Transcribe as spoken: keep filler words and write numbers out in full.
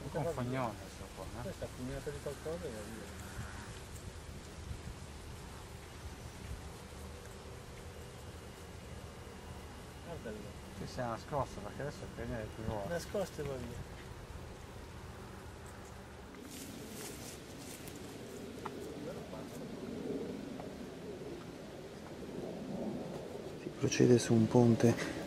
Un fognone questo qua, eh? Questa è pugnata di qualcosa e va via. Guardalo. Ci si è nascosto perché adesso prende più volte. Nascosto e va via. Si procede su un ponte